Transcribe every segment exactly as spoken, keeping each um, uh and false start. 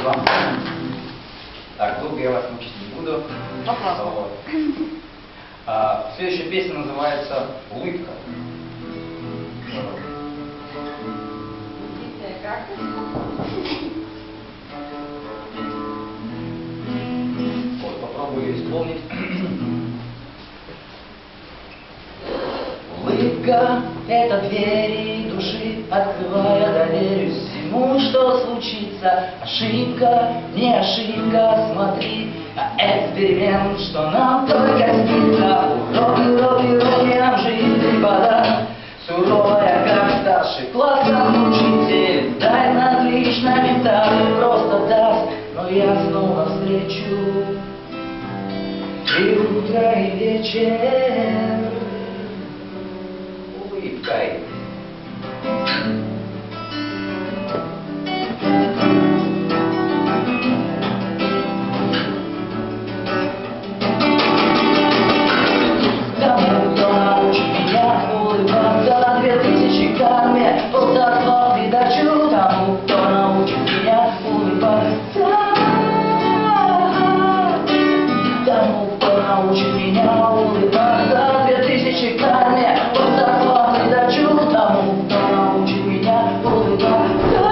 Спасибо. Так, долго я вас мучить не буду. Вот. А, следующая песня называется «Улыбка». Вот, попробую ее исполнить. Улыбка — это двери души, открывая, доверюсь всему, что случится. Ошибка, не ошибка, смотри, а эксперимент, что нам только снится. Урок, урок, ирониям жизнь преподат, суровая, как старший классом учитель. Дай на отлично менталь, просто даст, но я снова встречу и утро, и вечер улыбкой. Кому кто научит меня улыбаться, две тысячи карме, полцарства придачу. Тому, кто научит меня улыбаться, тому, кто научит меня улыбаться, две тысячи карме, полцарства придачу. Тому, кто научит меня улыбаться.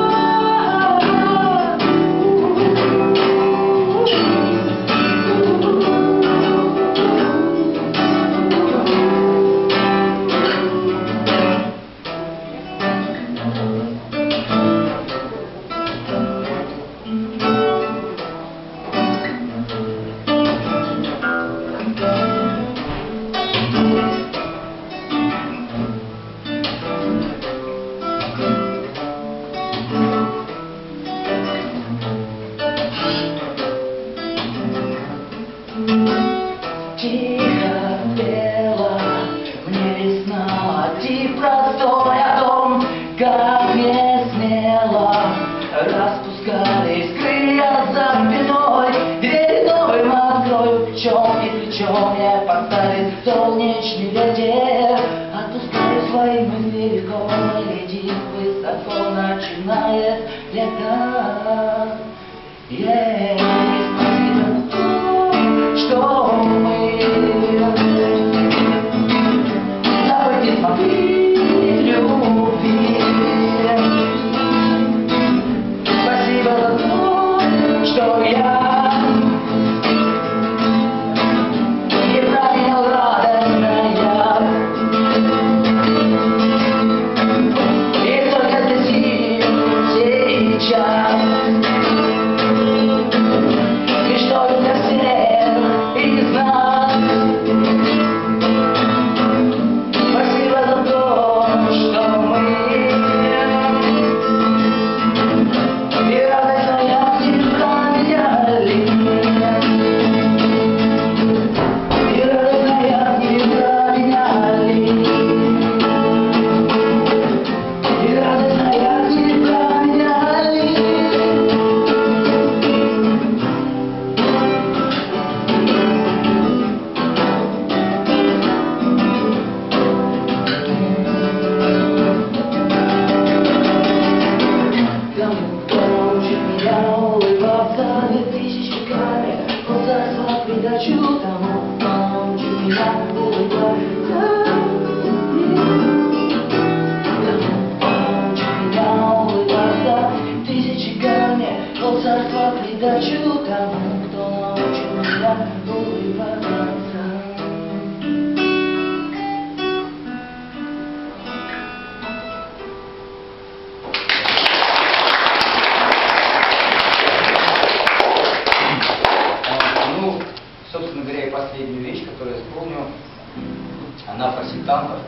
Тихо пела мне весна, ти простой о том, как не смело распускались крылья за спиной. Дверь новым открою, плечом и плечом я поставит солнечный ветер. Отпускаю свои мысли легко, летит высоко, начинает лето. Yeah. Что мы забыть не смогли любить. Спасибо за то, что я не променял радостное. И только здесь и сейчас. И что для всех из нас. Спасибо за то, что мы и радостная не променяли, и радостная не променяли, и радостная не променяли. Придачу тому, кто научит меня улыбаться. Тому, кто научит меня улыбаться. Тысячи камней, полцарства придачу тому, кто научит меня улыбаться. Собственно говоря, и последнюю вещь, которую я исполню, она про сектантов.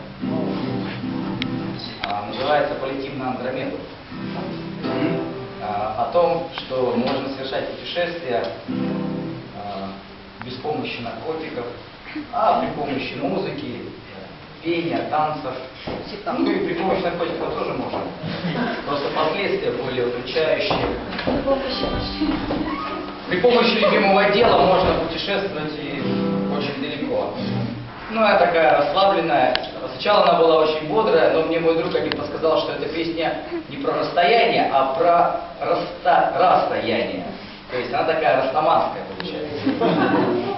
А, называется «Полетим на Андромеду». А, о том, что можно совершать путешествия а, без помощи наркотиков, а при помощи музыки, пения, танцев. Ну и при помощи наркотиков тоже можно. Просто последствия более удручающие. При помощи любимого дела можно путешествовать и очень далеко. Ну, я такая расслабленная, Сначала она была очень бодрая, но мне мой друг один подсказал, что эта песня не про расстояние, а про раста... расстояние. То есть она такая растаманская получается.